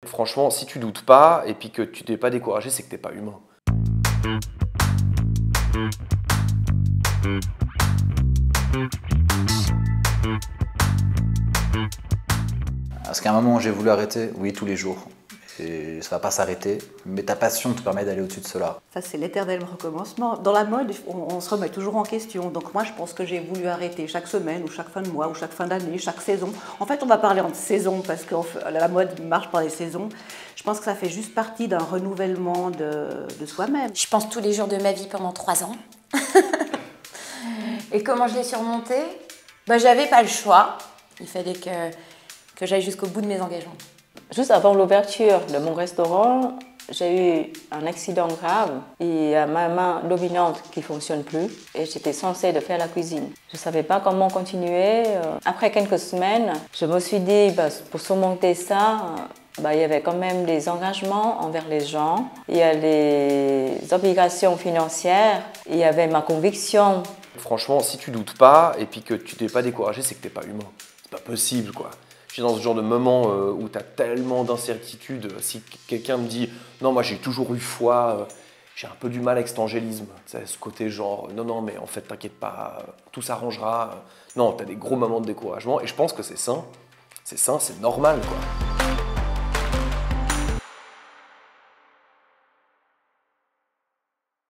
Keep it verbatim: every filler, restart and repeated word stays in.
Franchement, si tu doutes pas et puis que tu t'es pas découragé, c'est que t'es pas humain. Est-ce qu'à un moment j'ai voulu arrêter? Oui, tous les jours. Et ça va pas s'arrêter, mais ta passion te permet d'aller au-dessus de cela. Ça, c'est l'éternel recommencement. Dans la mode, on, on se remet toujours en question. Donc moi, je pense que j'ai voulu arrêter chaque semaine, ou chaque fin de mois, ou chaque fin d'année, chaque saison. En fait, on va parler en saison, parce que la mode marche par les saisons. Je pense que ça fait juste partie d'un renouvellement de, de soi-même. Je pense tous les jours de ma vie pendant trois ans. Et comment je l'ai surmonté? Ben, j'avais pas le choix. Il fallait que, que j'aille jusqu'au bout de mes engagements. Juste avant l'ouverture de mon restaurant, j'ai eu un accident grave et ma main dominante qui ne fonctionne plus et j'étais censée de faire la cuisine. Je ne savais pas comment continuer. Après quelques semaines, je me suis dit, bah, pour surmonter ça, bah, il y avait quand même des engagements envers les gens, il y a les obligations financières, il y avait ma conviction. Franchement, si tu doutes pas et puis que tu t'es pas découragé, c'est que t'es pas humain. C'est pas possible, quoi. Je suis dans ce genre de moment euh, où tu as tellement d'incertitudes. Si quelqu'un me dit « Non, moi j'ai toujours eu foi, euh, j'ai un peu du mal avec cet angélisme. » Ce côté genre « Non, non, mais en fait, t'inquiète pas, euh, tout s'arrangera. » Non, tu as des gros moments de découragement et je pense que c'est sain. C'est sain, c'est normal, quoi.